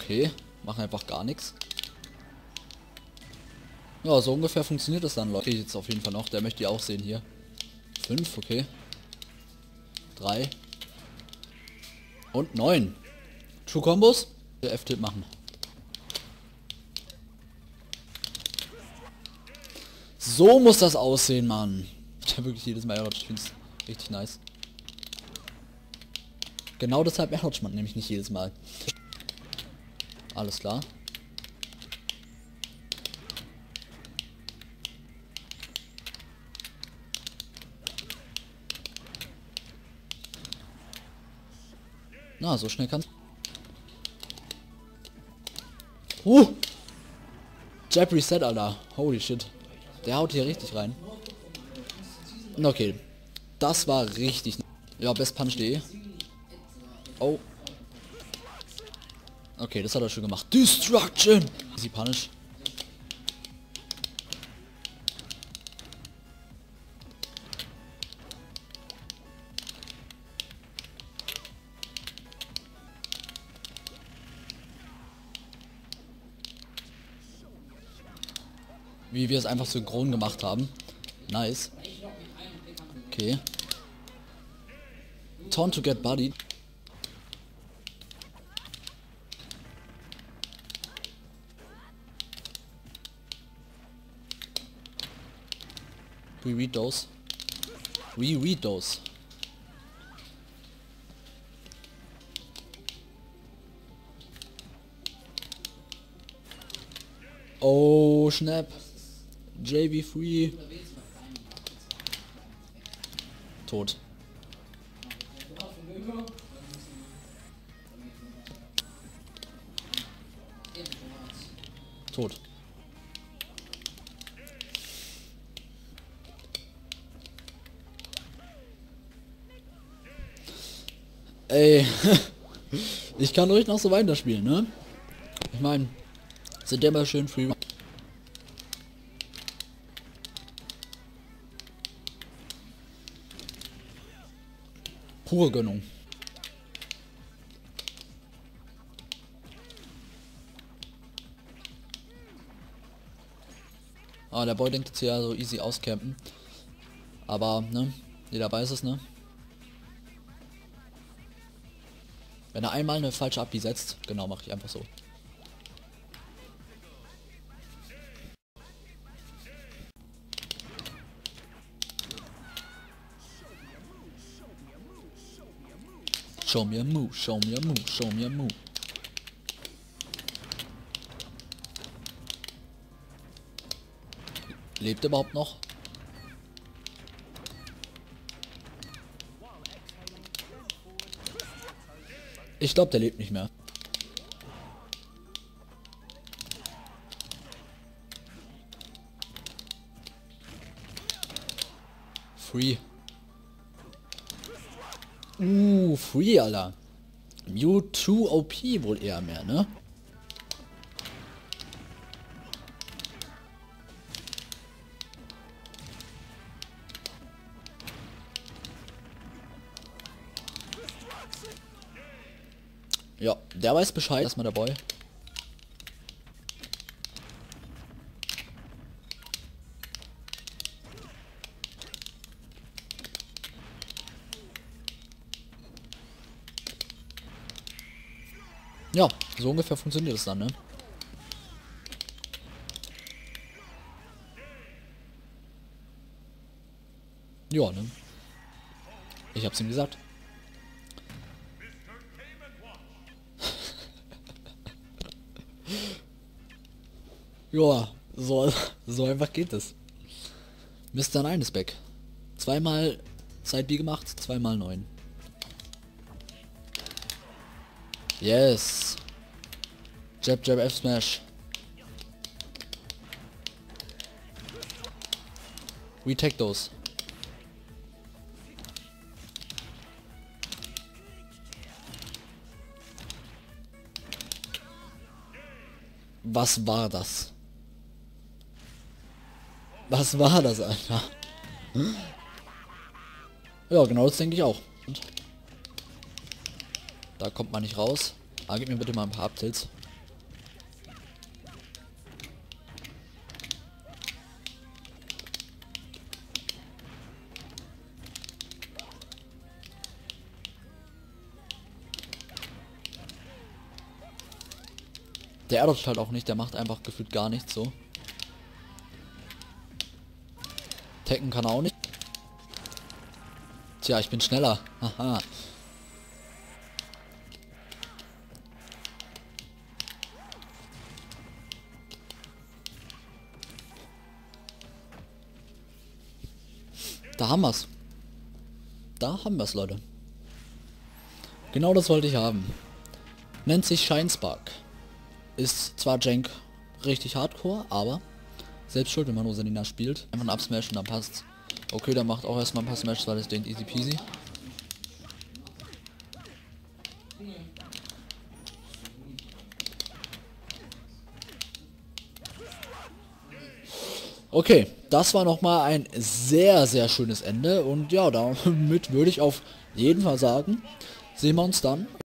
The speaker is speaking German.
Okay, machen einfach gar nichts. Ja, so ungefähr funktioniert das dann, Leute. Okay, jetzt auf jeden Fall noch. Der möchte ich auch sehen hier. 5, okay. 3. Und 9. True Combos. Der F-Tipp machen. So muss das aussehen, Mann. Ich habe wirklich jedes Mal Airwatch. Ich finde es richtig nice. Genau deshalb Airwatch man nämlich nicht jedes Mal. Alles klar. Na, so schnell kann's. Jab Reset, Alter. Holy shit. Der haut hier richtig rein. Okay. Das war richtig. Ja, bestpunch.de. Oh. Okay, das hat er schon gemacht. Destruction! Easy Punish. Wie wir es einfach synchron gemacht haben. Nice. Okay. Taunt to get bodied. We read those. We read those. Oh, Snap. JV Free. Tot. Tot. Ey. Ich kann ruhig noch so weiterspielen, ne? Ich meine, sind ja immer schön free. Pure Gönnung. Ah, der Boy denkt jetzt hier so easy auscampen. Aber, ne? Jeder weiß es, ne? Wenn er einmal eine falsche Abbi setzt, genau, mache ich einfach so. Show me a move, show me a move, show me a move. Lebt er überhaupt noch? Ich glaube, der lebt nicht mehr. Free. Free, Alter. Mewtwo OP wohl eher mehr, ne? Ja, der weiß Bescheid. Erstmal der Boy. Ja, so ungefähr funktioniert es dann, ne? Ja, ne? Ich hab's ihm gesagt. Ja, so einfach geht es. Mr. 9 ist back. Zweimal Side B gemacht, zweimal 9. Yes. Jab, Jab, F Smash. We take those. Was war das? Was war das einfach? Ja, genau das denke ich auch. Und da kommt man nicht raus. Ah, gib mir bitte mal ein paar Updates. Der dodgt halt auch nicht, der macht einfach gefühlt gar nichts so. Tekken kann er auch nicht. Tja, ich bin schneller. Haha. Da haben wir's. Da haben wir's, Leute. Genau das wollte ich haben. Nennt sich Shinespark. Ist zwar Jank richtig hardcore, aber selbst schuld, wenn man Rosalina spielt. Einfach ein Upsmash und dann passt's. Okay, dann macht auch erstmal ein paar Smash, weil es den easy peasy. Okay, das war nochmal ein sehr, sehr schönes Ende. Und ja, damit würde ich auf jeden Fall sagen, sehen wir uns dann